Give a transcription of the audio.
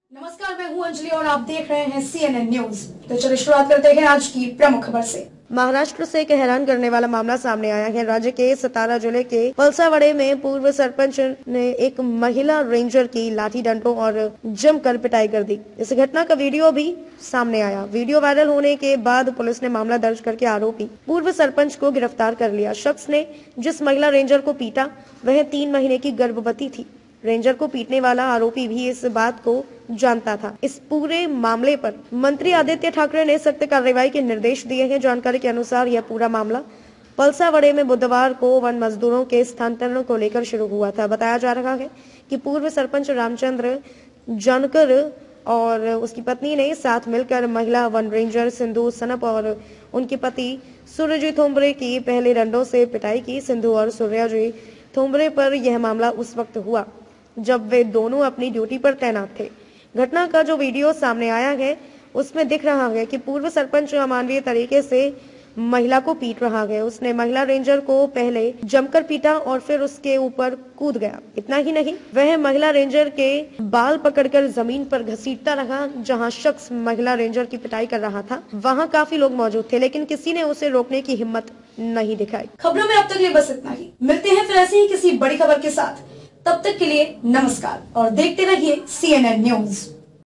नमस्कार, मैं हूं अंजलि और आप देख रहे हैं CNN न्यूज। तो चलिए शुरुआत करते हैं आज की प्रमुख खबर से। महाराष्ट्र से एक हैरान करने वाला मामला सामने आया है। राज्य के सतारा जिले के पलसावड़े में पूर्व सरपंच ने एक महिला रेंजर की लाठी डंडों और जमकर पिटाई कर दी। इस घटना का वीडियो भी सामने आया। वीडियो वायरल होने के बाद पुलिस ने मामला दर्ज करके आरोपी पूर्व सरपंच को गिरफ्तार कर लिया। शख्स ने जिस महिला रेंजर को पीटा वह 3 महीने की गर्भवती थी। रेंजर को पीटने वाला आरोपी भी इस बात को जानता था। इस पूरे मामले पर मंत्री आदित्य ठाकरे ने सख्त कार्रवाई के निर्देश दिए हैं। जानकारी के अनुसार यह पूरा मामला पलसावड़े में बुधवार को वन मजदूरों के स्थानांतरण को लेकर शुरू हुआ था। बताया जा रहा है कि पूर्व सरपंच रामचंद्र जानकर और उसकी पत्नी ने साथ मिलकर महिला वन रेंजर सिंधु सनप और उनके पति सूर्यजी थोम्बरे की पहले डंडों से पिटाई की। सिंधु और सूर्यजी थोम्बरे पर यह मामला उस वक्त हुआ जब वे दोनों अपनी ड्यूटी पर तैनात थे। घटना का जो वीडियो सामने आया है उसमें दिख रहा है कि पूर्व सरपंच अमानवीय तरीके से महिला को पीट रहा है। उसने महिला रेंजर को पहले जमकर पीटा और फिर उसके ऊपर कूद गया। इतना ही नहीं, वह महिला रेंजर के बाल पकड़कर जमीन पर घसीटता रहा। जहां शख्स महिला रेंजर की पिटाई कर रहा था वहां काफी लोग मौजूद थे, लेकिन किसी ने उसे रोकने की हिम्मत नहीं दिखाई। खबरों में अब तक लिए बस इतना ही। मिलते हैं फिर ऐसे ही किसी बड़ी खबर के साथ। तब तक के लिए नमस्कार और देखते रहिए CNN न्यूज।